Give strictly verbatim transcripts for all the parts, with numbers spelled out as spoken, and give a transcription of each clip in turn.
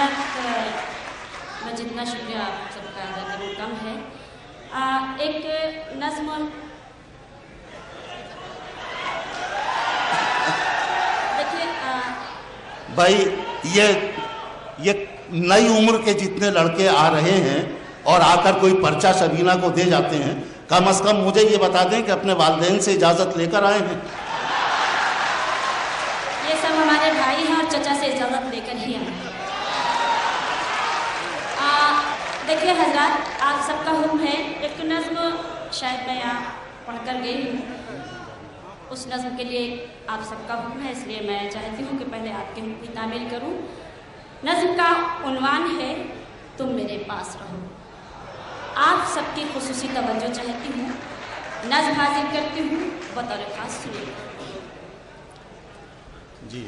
हजरात मैं जितना शुक्रिया आप सबका अदा करूँ कम है। आ, एक नज़्म देखिए भाई, ये ये नई उम्र के जितने लड़के आ रहे हैं और आकर कोई पर्चा शबीना को दे जाते हैं, कम से कम मुझे ये बता दें कि अपने वालिदैन से इजाज़त लेकर आए हैं। ये सब हमारे भाई हैं और चचा से इजाज़त लेकर ही आए हैं। देखिए हजरात, आप सबका हुक्म है, एक नज़्म शायद मैं यहाँ पढ़ कर गई हूँ, उस नज़्म के लिए आप सबका हुक्म है, इसलिए मैं चाहती हूँ कि पहले आपके हुक्म की तामील करूँ। नज़्म का उन्वान है तुम मेरे पास रहो। आप सबकी खुसूसी तवज्जो चाहती हूँ, नज़्म हाजिर करती हूँ, बतौर खास सुनिए। जी।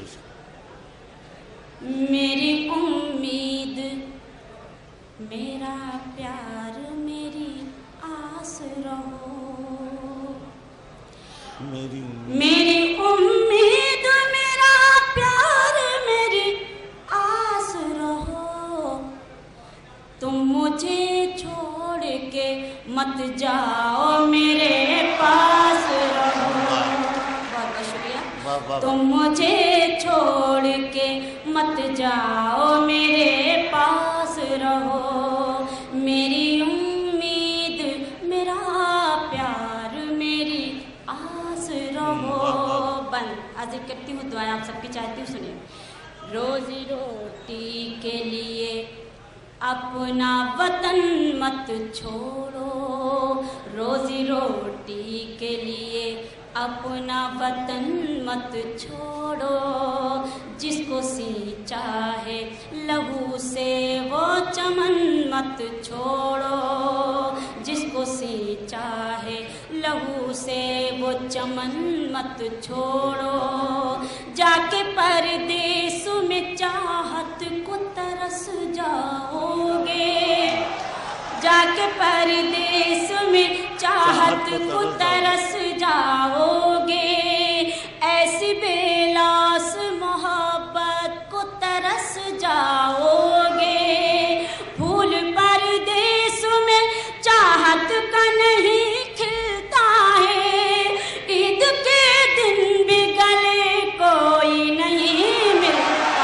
मेरी उम्मीद, मेरा प्यार, मेरी आस रहो। मेरी मेरी उम्मीद, मेरा प्यार, मेरी आस रहो। तुम मुझे छोड़ के मत जाओ, मेरे पास रहो। बहुत बहुत शुक्रिया। तुम मुझे छोड़ के मत जाओ, मेरे पास रहो। मेरी उम्मीद, मेरा प्यार, मेरी आस रहो। बंद हाजिर करती हूँ, दुआएं आप सबकी चाहती हूँ, सुनिए। रोजी रोटी के लिए अपना वतन मत छोड़ो। रोजी रोटी के लिए अपना वतन मत छोड़ो। जिसको सींचा है लहू से वो चमन मत छोड़ो। जिसको सींचा है लहू से वो चमन मत छोड़ो। जाके परदेस में चाहत को तरस जाओगे। जाके परदेस में चाहत को तरस जाओगे। ऐसी बेलास मोहब्बत को तरस जाओगे। फूल परदेस में चाहत का नहीं खिलता है। ईद के दिन भी गले कोई नहीं मिलता।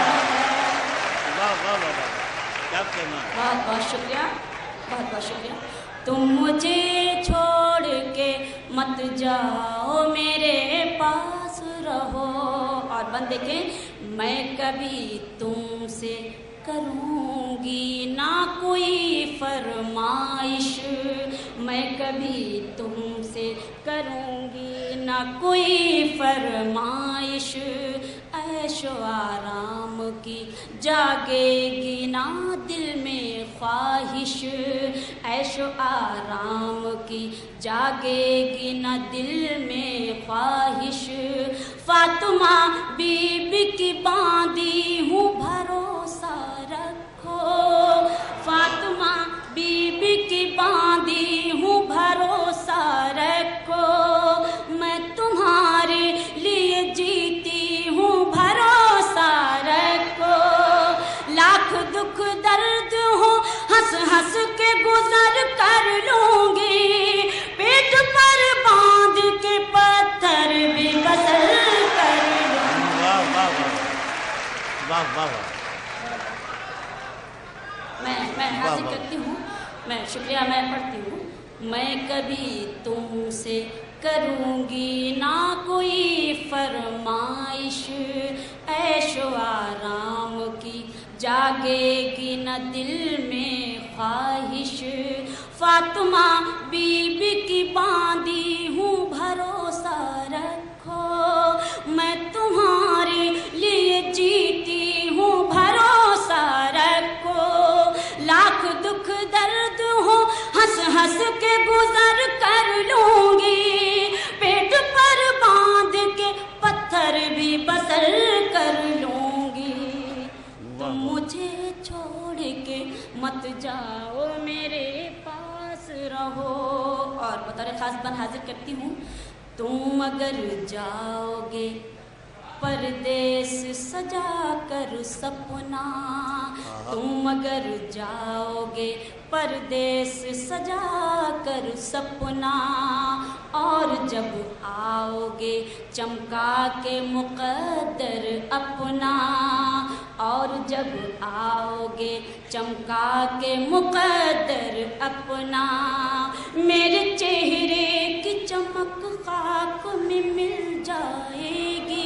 बहुत बहुत शुक्रिया, बहुत बहुत शुक्रिया। तुम मुझे छोड़ के मत जाओ, मेरे पास रहो। और बंद देखें, मैं कभी तुमसे करूँगी ना कोई फरमाइश। मैं कभी तुमसे करूँगी ना कोई फरमाइश। ऐशो आराम की जागेगी ना दिल में ख्वाहिश। ऐशो आराम की जागेगी ना दिल में ख्वाहिश। फातिमा बीबी की बांधी हूँ, भरोसा रखो। फातिमा बीबी की बांधी हूँ, भरोसा रखो। मैं तुम्हारे लिए जीती हूँ, भरोसा रखो। लाख दुख दर्द हो हंस हंस के गुजर कर लूंगी। पेट पर बांध के पत्थर भी बसर कर लूंगी। वाह वाह वाह वाह वाह। मैं मैं हाजिर करती हूँ, मैं शुक्रिया मैं पढ़ती हूँ। मैं कभी तुमसे करूँगी ना कोई फरमाइश। ऐशो आराम की जागेगी न दिल में ख्वाहिश। फातिमा बीबी की बांधी हूँ, भरोसा रखो। मैं तुम्हारे लिए जीती हूँ, भरोसा रखो। लाख दुख दर्द हो हंस हंस के गुजर कर लूंगी। पेट पर बांध के पत्थर भी बसर कर लूंगी। तुम मुझे छोड़ के मत जाओ, मेरे पास रहो। और बतौर खास बन हाजिर करती हूँ। तुम अगर जाओगे परदेस सजा कर सपना। तुम अगर जाओगे परदेस सजा कर सपना, और जब आओगे चमका के मुकद्दर अपना, और जब आओगे चमका के मुकद्दर अपना, मेरे चेहरे की चमक खाक में मिल जाएगी,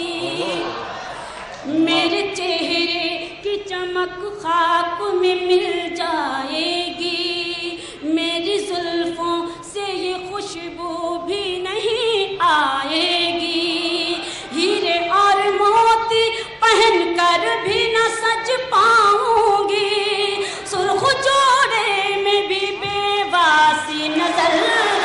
मेरे चेहरे की चमक खाक में मिल जाएगी, मेरी जुल्फों से ये खुशबू भी नहीं आएगी, हीरे और मोती पहन कर भी न सज पाऊंगी, सुर्ख जोड़े में भी बेवासी नजर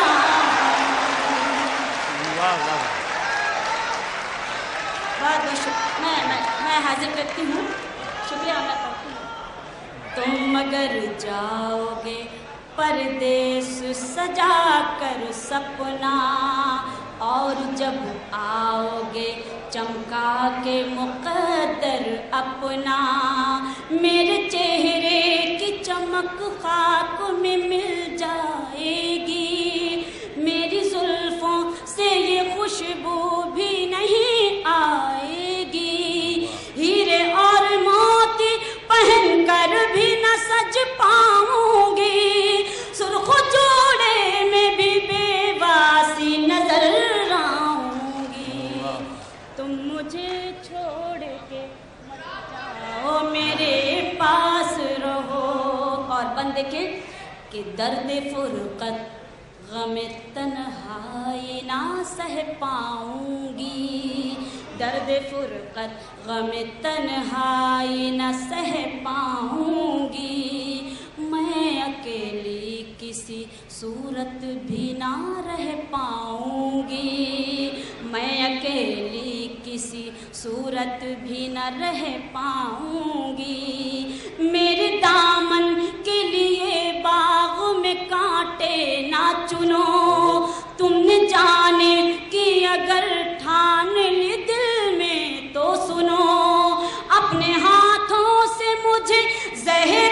मैं मैं मैं हाजिर करती हूँ, शुक्रिया अदा करती हूँ। तुम अगर जाओगे परदेस सजा कर सपना, और जब आओगे चमका के मुकद्दर अपना, मेरे चेहरे की चमक खाक में मिल जाएगी, मेरी जुल्फों से ये खुशबू भी नहीं आएगी, हीरे और मोती पहन कर भी न सज पाऊंगी, सुर्ख जोड़े में भी बेवासी नजर आऊंगी, तुम मुझे छोड़ के मत जाओ मेरे पास रहो। और बंद के कि दर्द फुरकत गमे तन्हाई ना सह पाऊंगी, दर्द फुरकत गमे तन्हाई ना सह पाऊंगी, मैं अकेली किसी सूरत भी ना रह पाऊंगी, मैं अकेली किसी सूरत भी न रह पाऊंगी, मेरे दामन के लिए बाग में कांटे ना चुनो, तुमने जाने कि अगर ठान ली दिल में तो सुनो, अपने हाथों से मुझे जहर